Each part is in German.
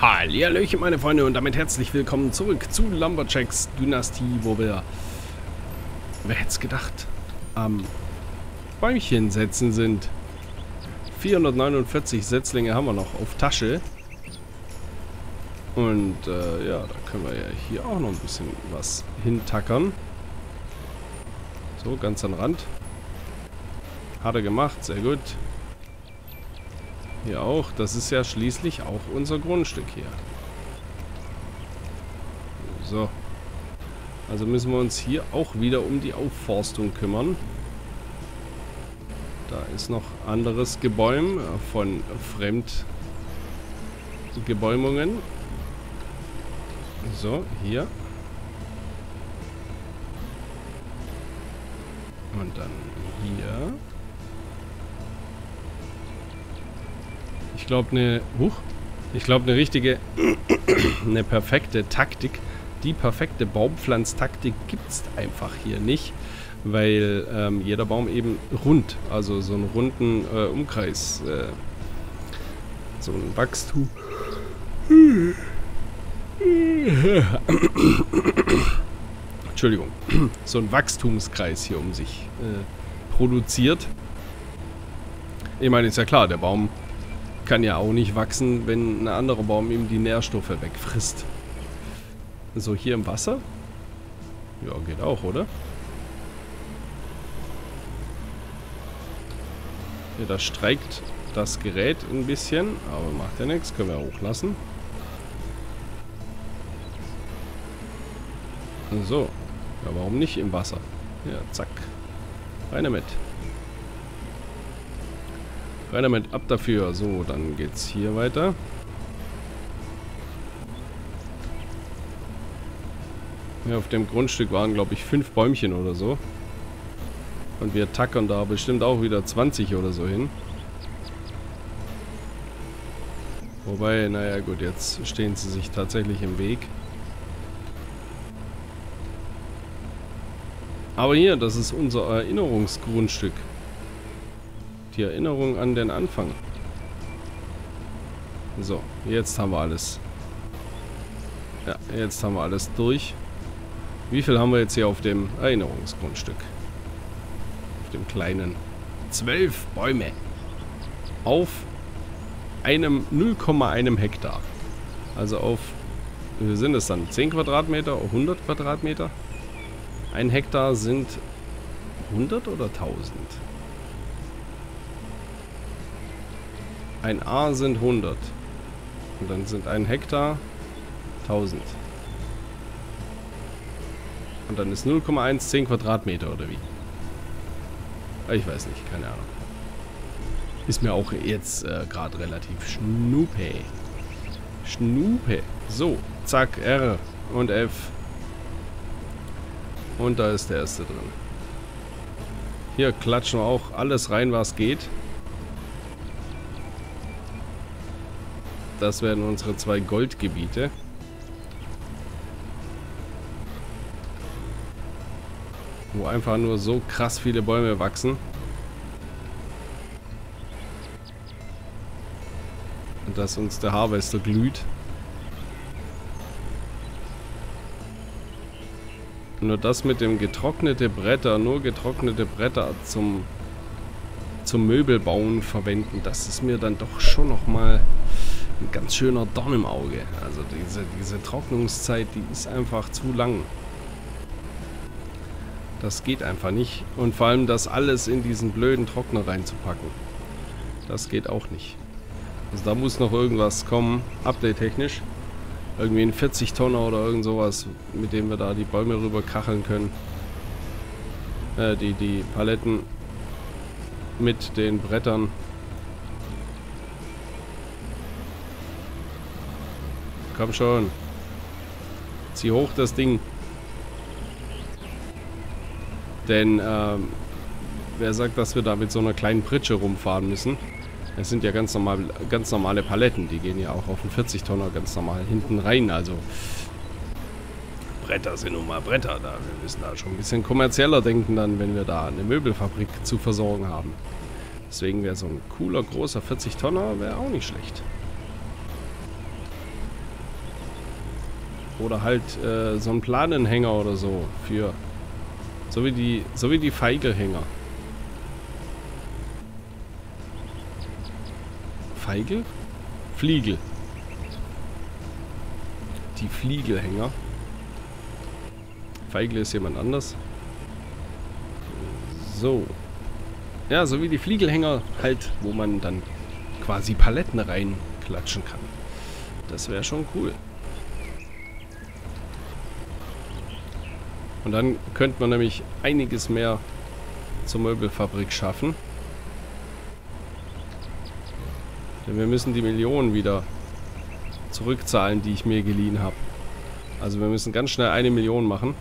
Hallihallöchen meine Freunde und damit herzlich willkommen zurück zu Lumberjacks Dynastie, wo wir, wer hätte es gedacht, am Bäumchen setzen sind. 449 Setzlinge haben wir noch auf Tasche. Und ja, da können wir ja hier auch noch ein bisschen was hintackern. So, ganz am Rand. Hat er gemacht, sehr gut. Hier auch. Das ist ja schließlich auch unser Grundstück hier. So. Also müssen wir uns hier auch wieder um die Aufforstung kümmern. Da ist noch anderes Gebäum von Fremdgebäumungen. So, hier. Und dann hier. Ich glaube eine richtige, eine perfekte Taktik. Die perfekte Baumpflanztaktik gibt es einfach hier nicht, weil jeder Baum eben rund, also so einen runden Umkreis, so ein Wachstum. Entschuldigung, so ein Wachstumskreis hier um sich produziert. Ich meine, ist ja klar, der Baum kann ja auch nicht wachsen, wenn ein anderer Baum ihm die Nährstoffe wegfrisst. So, hier im Wasser? Ja, geht auch, oder? Hier, da streikt das Gerät ein bisschen, aber macht ja nichts, können wir hochlassen. So, ja, warum nicht im Wasser? Ja, zack. Rein damit. Rein damit, ab dafür. So, dann geht's hier weiter. Ja, auf dem Grundstück waren, glaube ich, 5 Bäumchen oder so. Und wir tackern da bestimmt auch wieder 20 oder so hin. Wobei, naja gut, jetzt stehen sie sich tatsächlich im Weg. Aber hier, das ist unser Erinnerungsgrundstück. Die Erinnerung an den Anfang. So, jetzt haben wir alles. Ja, jetzt haben wir alles durch. Wie viel haben wir jetzt hier auf dem Erinnerungsgrundstück? Auf dem kleinen. 12 Bäume. Auf einem 0,1 Hektar. Also auf, wie sind es dann? 10 Quadratmeter, 100 Quadratmeter? 1 Hektar sind 100 oder 1000? Ein A sind 100. Und dann sind 1 Hektar 1000. Und dann ist 0,1 10 Quadratmeter oder wie? Ich weiß nicht, keine Ahnung. Ist mir auch jetzt gerade relativ schnuppe. Schnuppe. So, zack, R und F. Und da ist der erste drin. Hier klatschen wir auch alles rein, was geht. Das werden unsere 2 Goldgebiete. Wo einfach nur so krass viele Bäume wachsen. Und dass uns der Harvester glüht. Nur das mit dem getrocknete Bretter, nur getrocknete Bretter zum Möbelbauen verwenden, das ist mir dann doch schon nochmal ein ganz schöner Dorn im Auge. Also diese Trocknungszeit, die ist einfach zu lang. Das geht einfach nicht. Und vor allem das alles in diesen blöden Trockner reinzupacken. Das geht auch nicht. Also da muss noch irgendwas kommen, update-technisch. Irgendwie ein 40-Tonner oder irgend sowas, mit dem wir da die Bäume rüber kacheln können. Die Paletten mit den Brettern. Komm schon. Zieh hoch das Ding. Denn, wer sagt, dass wir da mit so einer kleinen Pritsche rumfahren müssen? Es sind ja ganz normale Paletten. Die gehen ja auch auf einen 40-Tonner ganz normal hinten rein. Also, Bretter sind nun mal Bretter. Wir müssen da schon ein bisschen kommerzieller denken dann, wenn wir da eine Möbelfabrik zu versorgen haben. Deswegen wäre so ein cooler, großer 40-Tonner wäre auch nicht schlecht. Oder halt so einen Planenhänger oder so. Für. So wie die Feigelhänger. Feigel? Fliegel. Die Fliegelhänger. Feigel ist jemand anders. So. Ja, so wie die Fliegelhänger halt, wo man dann quasi Paletten reinklatschen kann. Das wäre schon cool. Und dann könnte man nämlich einiges mehr zur Möbelfabrik schaffen. Denn wir müssen die Millionen wieder zurückzahlen, die ich mir geliehen habe. Also wir müssen ganz schnell 1 Million machen.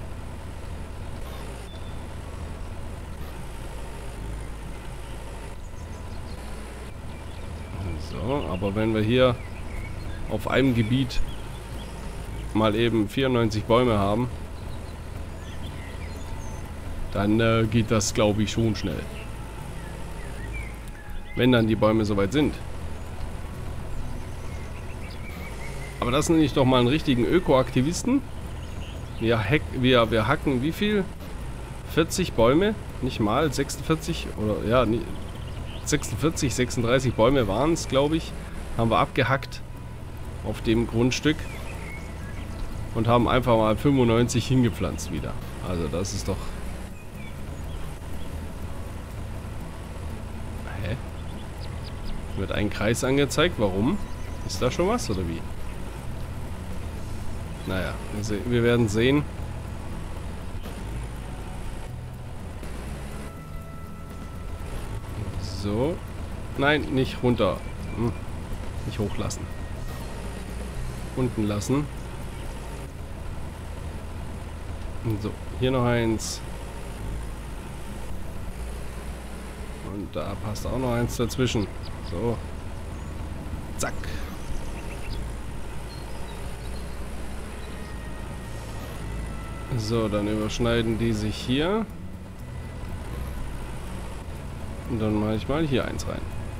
So, aber wenn wir hier auf einem Gebiet mal eben 94 Bäume haben, dann geht das, glaube ich, schon schnell. Wenn dann die Bäume soweit sind. Aber das nenne ich doch mal einen richtigen Ökoaktivisten. Wir hacken wie viel? 40 Bäume? Nicht mal, 46 oder ja, 46, 36 Bäume waren es, glaube ich. Haben wir abgehackt auf dem Grundstück. Und haben einfach mal 95 hingepflanzt wieder. Also das ist doch... Hä? Wird ein Kreis angezeigt. Warum? Ist da schon was oder wie? Naja, wir werden sehen. So. Nein, nicht runter. Nicht hochlassen. Unten lassen. So, hier noch eins. Und da passt auch noch eins dazwischen. So. Zack. So, dann überschneiden die sich hier. Und dann mache ich mal hier eins rein.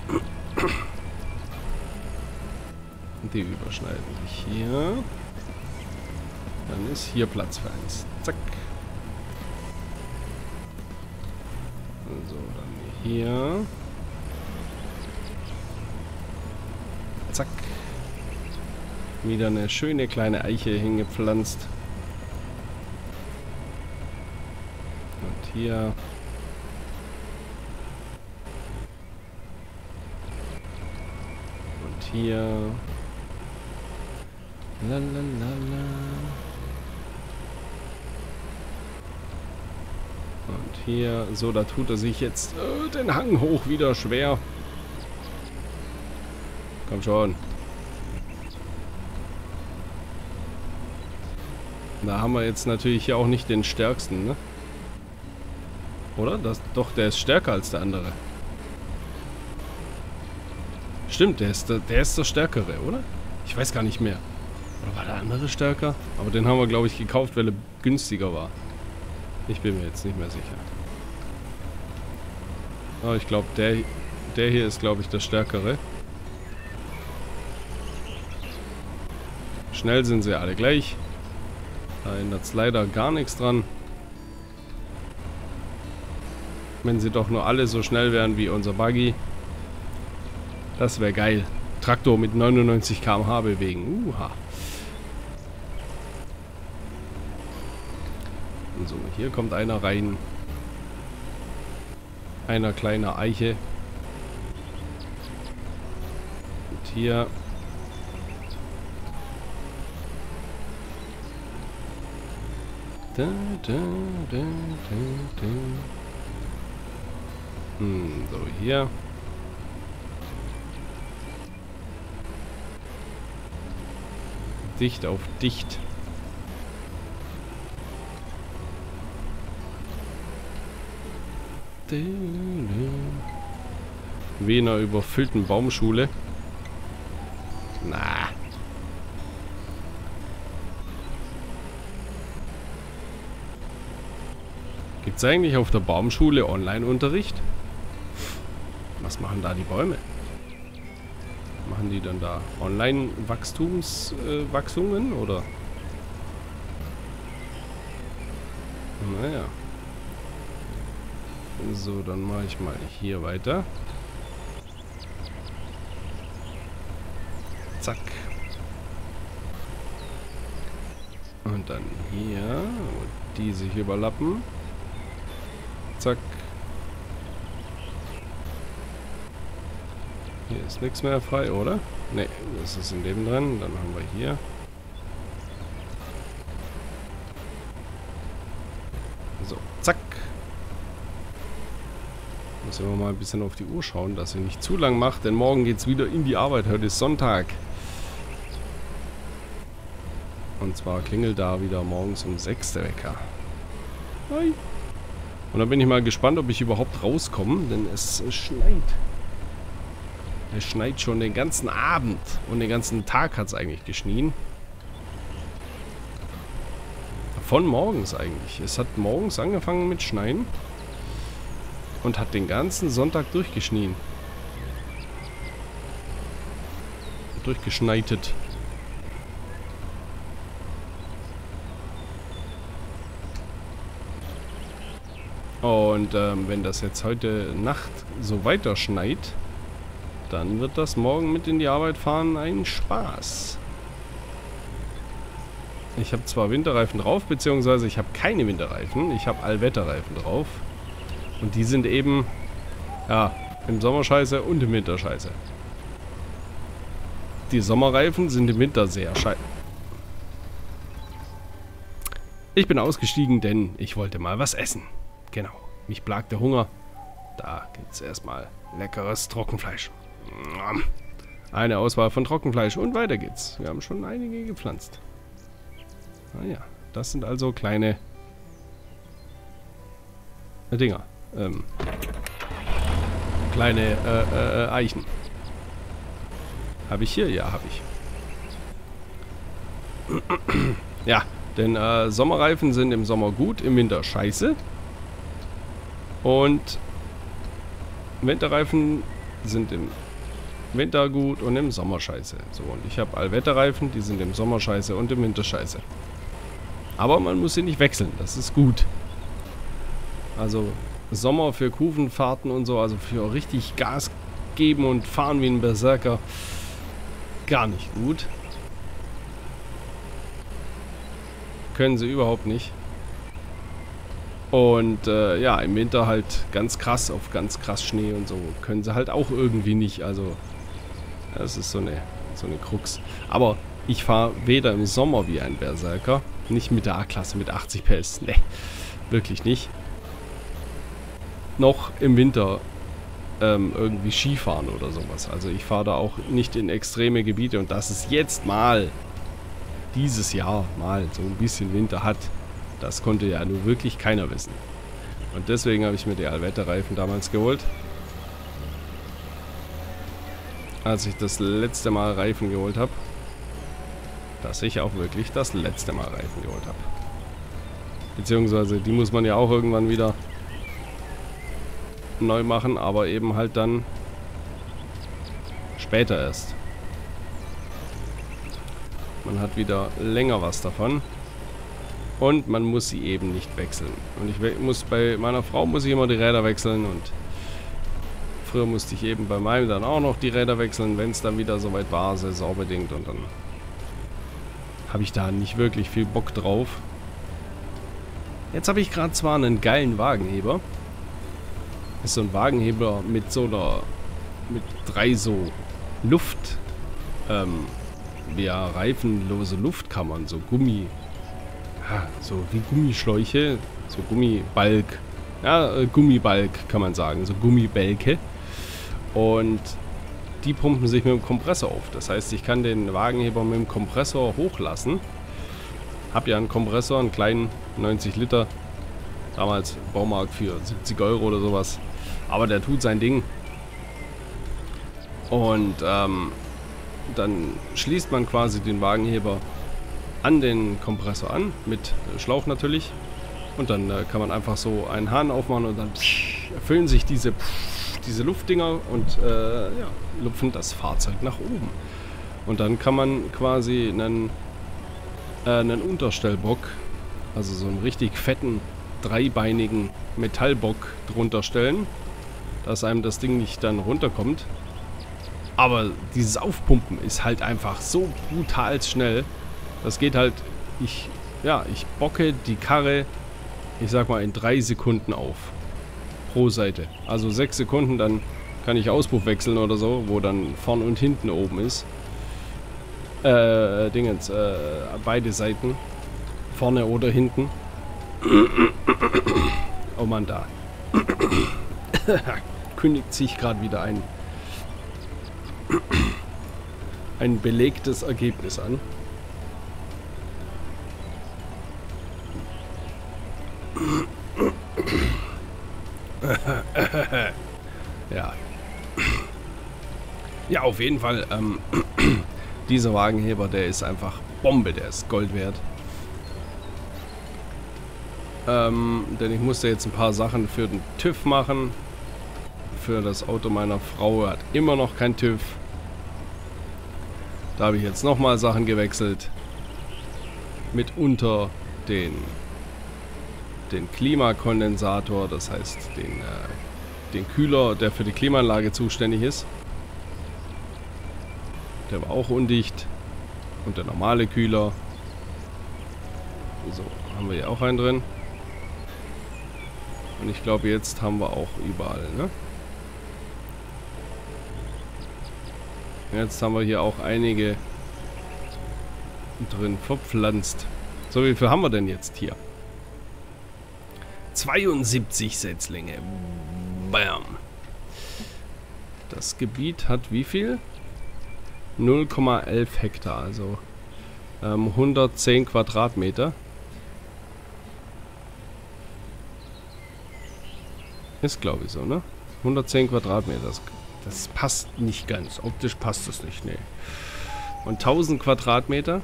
Die überschneiden sich hier. Dann ist hier Platz für eins. Zack. So, dann hier. Zack. Wieder eine schöne kleine Eiche hingepflanzt. Und hier. Und hier. Lalalala. Und hier. So, da tut er sich jetzt den Hang hoch wieder schwer. Komm schon. Da haben wir jetzt natürlich hier auch nicht den stärksten, ne? Oder? Doch, der ist stärker als der andere. Stimmt, der ist der stärkere, oder? Ich weiß gar nicht mehr. Oder war der andere stärker? Aber den haben wir, glaube ich, gekauft, weil er günstiger war. Ich bin mir jetzt nicht mehr sicher. Aber ich glaube, der hier ist, glaube ich, der stärkere. Schnell sind sie alle gleich. Da ändert es leider gar nichts dran. Wenn sie doch nur alle so schnell wären wie unser Buggy. Das wäre geil. Traktor mit 99 km/h bewegen. Uha. Und so, hier kommt einer rein. Einer kleiner Eiche. Und hier. Da, da, da, da, da. So, hier. Dicht auf dicht. Wie in einer überfüllten Baumschule. Na. Gibt es eigentlich auf der Baumschule Online-Unterricht? Was machen da die Bäume? Machen die dann da Online-Wachstumswachsungen oder Naja. So, dann mache ich mal hier weiter. Zack. Und dann hier. Und die sich überlappen. Zack. Hier ist nichts mehr frei, oder? Ne, das ist in dem drin. Dann haben wir hier. So, zack. Müssen wir mal ein bisschen auf die Uhr schauen, dass sie nicht zu lang macht, denn morgen geht es wieder in die Arbeit. Heute ist Sonntag. Und zwar klingelt da wieder morgens um 6 der Wecker. Hi. Und dann bin ich mal gespannt, ob ich überhaupt rauskomme, denn es schneit. Es schneit schon den ganzen Abend und den ganzen Tag hat es eigentlich geschnien. Von morgens eigentlich. Es hat morgens angefangen mit Schneien und hat den ganzen Sonntag durchgeschnien. Durchgeschneitet. Und wenn das jetzt heute Nacht so weiter schneit, dann wird das morgen mit in die Arbeit fahren ein Spaß. Ich habe zwar Winterreifen drauf, beziehungsweise ich habe keine Winterreifen. Ich habe Allwetterreifen drauf. Und die sind eben, ja, im Sommer scheiße und im Winter scheiße. Die Sommerreifen sind im Winter sehr scheiße. Ich bin ausgestiegen, denn ich wollte mal was essen. Genau, mich plagt der Hunger. Da gibt es erstmal leckeres Trockenfleisch. Eine Auswahl von Trockenfleisch und weiter geht's. Wir haben schon einige gepflanzt. Naja, das sind also kleine Dinger. Kleine Eichen. Habe ich hier? Ja, habe ich. Ja, denn Sommerreifen sind im Sommer gut, im Winter scheiße. Und Winterreifen sind im Winter gut und im Sommer scheiße. So, und ich habe Allwetterreifen, die sind im Sommer scheiße und im Winter scheiße. Aber man muss sie nicht wechseln, das ist gut. Also Sommer für Kurvenfahrten und so, also für richtig Gas geben und fahren wie ein Berserker, gar nicht gut. Können sie überhaupt nicht. Und ja, im Winter halt ganz krass, auf ganz krass Schnee und so, können sie halt auch irgendwie nicht. Also das ist so eine Krux. Aber ich fahre weder im Sommer wie ein Berserker, nicht mit der A-Klasse mit 80 PS, ne, wirklich nicht. Noch im Winter irgendwie Skifahren oder sowas. Also ich fahre da auch nicht in extreme Gebiete und dass es jetzt mal, dieses Jahr mal so ein bisschen Winter hat, das konnte ja nur wirklich keiner wissen. Und deswegen habe ich mir die Allwetterreifen damals geholt. Als ich das letzte Mal Reifen geholt habe. Dass ich auch wirklich das letzte Mal Reifen geholt habe. Beziehungsweise die muss man ja auch irgendwann wieder neu machen, aber eben halt dann später erst. Man hat wieder länger was davon. Und man muss sie eben nicht wechseln. Und ich muss bei meiner Frau muss ich immer die Räder wechseln und früher musste ich eben bei meinem dann auch noch die Räder wechseln, wenn es dann wieder soweit war, saisonbedingt, und dann habe ich da nicht wirklich viel Bock drauf. Jetzt habe ich gerade zwar einen geilen Wagenheber. Ist so ein Wagenheber mit so einer, mit 3 so Luft, ja, reifenlose Luftkammern, so Gummi. Ja, so wie Gummischläuche, so Gummibalg. Ja, Gummibalg kann man sagen, so Gummibälke. Und die pumpen sich mit dem Kompressor auf. Das heißt, ich kann den Wagenheber mit dem Kompressor hochlassen. Hab ja einen Kompressor, einen kleinen, 90 Liter. Damals Baumarkt für 70 Euro oder sowas. Aber der tut sein Ding. Und dann schließt man quasi den Wagenheber an den Kompressor an, mit Schlauch natürlich. Und dann kann man einfach so einen Hahn aufmachen und dann erfüllen sich diese Luftdinger und ja, lupfen das Fahrzeug nach oben. Und dann kann man quasi einen Unterstellbock, also so einen richtig fetten dreibeinigen Metallbock drunter stellen, dass einem das Ding nicht dann runterkommt. Aber dieses Aufpumpen ist halt einfach so brutal schnell. Das geht halt, ich bocke die Karre, ich sag mal, in 3 Sekunden auf. Pro Seite. Also 6 Sekunden, dann kann ich Auspuff wechseln oder so, wo dann vorn und hinten oben ist. Beide Seiten. Vorne oder hinten. Oh Mann, da. Kündigt sich gerade wieder ein belegtes Ergebnis an. Ja. Ja, auf jeden Fall. Dieser Wagenheber, der ist einfach Bombe, der ist Gold wert. Denn ich musste jetzt ein paar Sachen für den TÜV machen. Für das Auto meiner Frau hat immer noch kein TÜV. Da habe ich jetzt nochmal Sachen gewechselt. Mitunter den Klimakondensator, das heißt den Kühler, der für die Klimaanlage zuständig ist. Der war auch undicht. Und der normale Kühler. So, haben wir hier auch einen drin. Und ich glaube, jetzt haben wir auch überall, ne? Jetzt haben wir hier auch einige drin verpflanzt. So, wie viel haben wir denn jetzt hier? 72 Setzlinge. Bam. Das Gebiet hat wie viel? 0,11 Hektar, also 110 Quadratmeter. Ist, glaube ich, so, ne? 110 Quadratmeter. Das passt nicht ganz. Optisch passt das nicht, ne. Und 1000 Quadratmeter.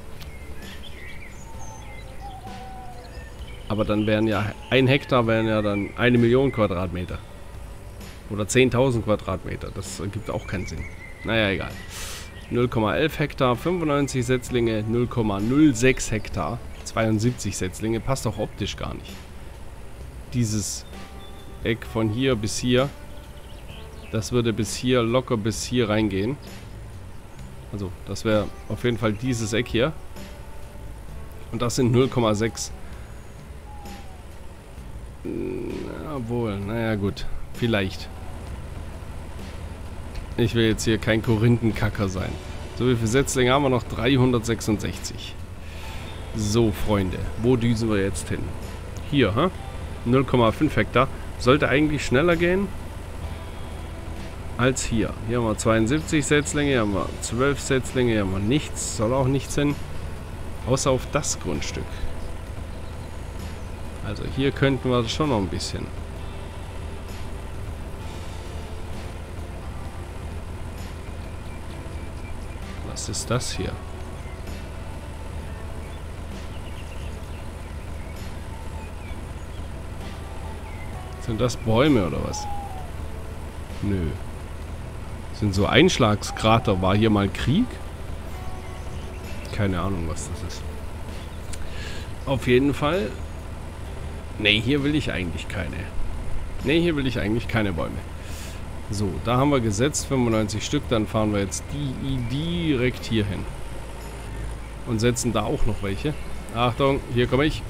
Aber dann wären ja 1 Hektar wären ja dann 1 Million Quadratmeter. Oder 10.000 Quadratmeter. Das ergibt auch keinen Sinn. Naja, egal. 0,11 Hektar, 95 Setzlinge, 0,06 Hektar, 72 Setzlinge. Passt auch optisch gar nicht. Dieses Eck von hier bis hier, das würde bis hier, locker bis hier reingehen. Also, das wäre auf jeden Fall dieses Eck hier. Und das sind 0,6. Obwohl, naja gut, vielleicht. Ich will jetzt hier kein Korinthenkacker sein. So, wie viele Setzlinge haben wir noch? 366. So, Freunde, wo düsen wir jetzt hin? Hier, ha? 0,5 Hektar. Sollte eigentlich schneller gehen als hier. Hier haben wir 72 Setzlinge, hier haben wir 12 Setzlinge, hier haben wir nichts. Soll auch nichts hin. Außer auf das Grundstück. Also hier könnten wir schon noch ein bisschen. Was ist das hier? Sind das Bäume oder was? Nö. Sind so Einschlagskrater. War hier mal Krieg? Keine Ahnung, was das ist. Auf jeden Fall. Ne, hier will ich eigentlich keine. Ne, hier will ich eigentlich keine Bäume. So, da haben wir gesetzt, 95 Stück. Dann fahren wir jetzt direkt hier hin. Und setzen da auch noch welche. Achtung, hier komme ich.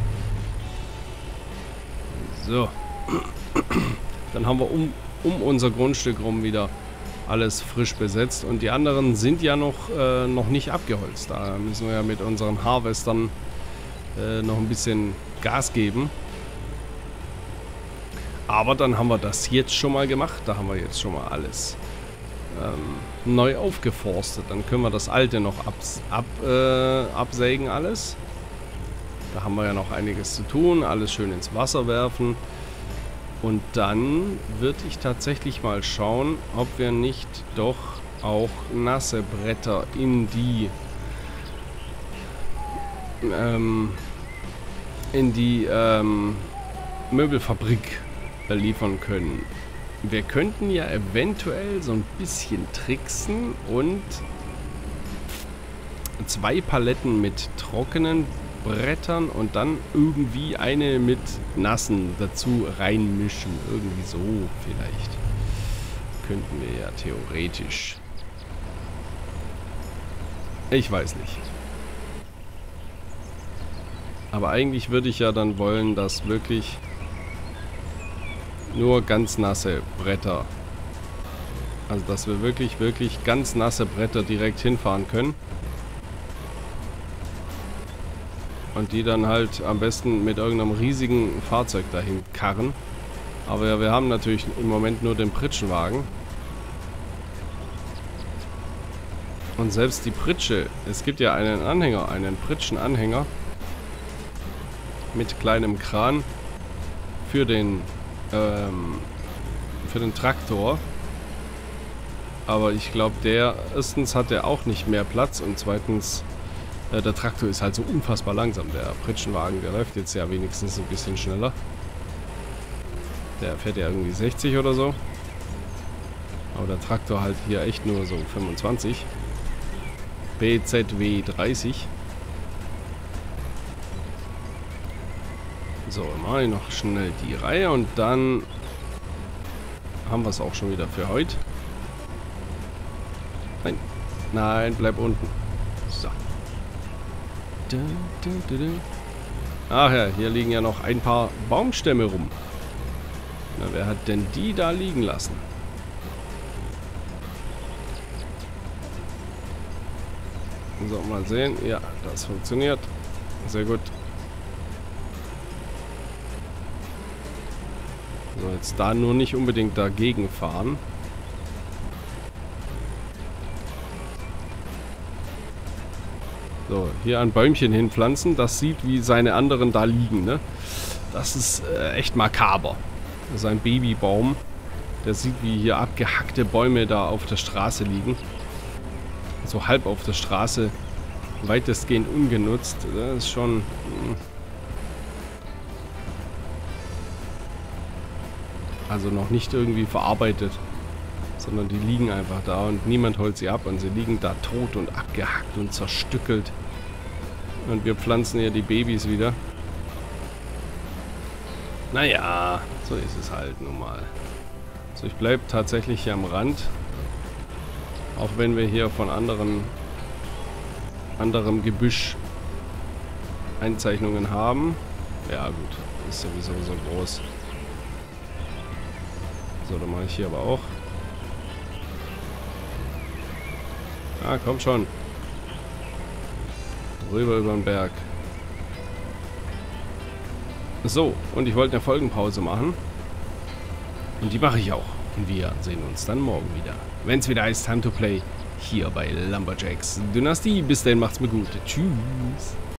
So. Dann haben wir um unser Grundstück rum wieder alles frisch besetzt. Und die anderen sind ja noch nicht abgeholzt. Da müssen wir ja mit unseren Harvestern noch ein bisschen Gas geben. Aber dann haben wir das jetzt schon mal gemacht. Da haben wir jetzt schon mal alles neu aufgeforstet. Dann können wir das alte noch absägen alles. Da haben wir ja noch einiges zu tun. Alles schön ins Wasser werfen. Und dann würde ich tatsächlich mal schauen, ob wir nicht doch auch nasse Bretter in die Möbelfabrik liefern können. Wir könnten ja eventuell so ein bisschen tricksen und 2 Paletten mit trockenen Brettern und dann irgendwie eine mit nassen dazu reinmischen. Irgendwie so vielleicht. Könnten wir ja theoretisch. Ich weiß nicht. Aber eigentlich würde ich ja dann wollen, dass wirklich nur ganz nasse Bretter. Also dass wir wirklich ganz nasse Bretter direkt hinfahren können. Und die dann halt am besten mit irgendeinem riesigen Fahrzeug dahin karren. Aber ja, wir haben natürlich im Moment nur den Pritschenwagen. Und selbst die Pritsche, es gibt ja einen Anhänger, einen Pritschenanhänger mit kleinem Kran für den Traktor. Aber ich glaube, erstens hat der auch nicht mehr Platz und zweitens, der Traktor ist halt so unfassbar langsam. Der Pritschenwagen, der läuft jetzt ja wenigstens ein bisschen schneller. Der fährt ja irgendwie 60 oder so. Aber der Traktor halt hier echt nur so 25. BZW 30. So, mache ich noch schnell die Reihe und dann haben wir es auch schon wieder für heute. Nein, nein, bleib unten. So. Ach ja, hier liegen ja noch ein paar Baumstämme rum. Na, wer hat denn die da liegen lassen? So, mal sehen. Ja, das funktioniert. Sehr gut. So, jetzt da nur nicht unbedingt dagegen fahren. So, hier ein Bäumchen hinpflanzen. Das sieht, wie seine anderen da liegen, ne? Das ist echt makaber. Das ist ein Babybaum. Der sieht, wie hier abgehackte Bäume da auf der Straße liegen. So halb auf der Straße. Weitestgehend ungenutzt. Das ist schon... Also noch nicht irgendwie verarbeitet, sondern die liegen einfach da und niemand holt sie ab und sie liegen da tot und abgehackt und zerstückelt. Und wir pflanzen hier die Babys wieder. Naja, so ist es halt nun mal. So, ich bleibe tatsächlich hier am Rand. Auch wenn wir hier von anderem Gebüsch Einzeichnungen haben. Ja gut, ist sowieso so groß. So, dann mache ich hier aber auch. Ah, komm schon. Rüber über den Berg. So, und ich wollte eine Folgenpause machen. Und die mache ich auch. Und wir sehen uns dann morgen wieder. Wenn es wieder heißt Time to Play. Hier bei Lumberjacks Dynastie. Bis dahin, macht's mir gut. Tschüss.